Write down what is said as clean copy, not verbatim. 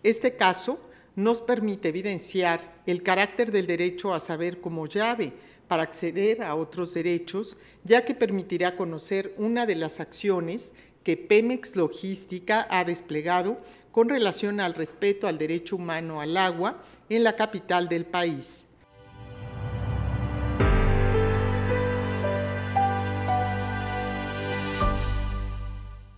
Este caso nos permite evidenciar el carácter del derecho a saber como llave para acceder a otros derechos, ya que permitirá conocer una de las acciones que Pemex Logística ha desplegado con relación al respeto al derecho humano al agua en la capital del país.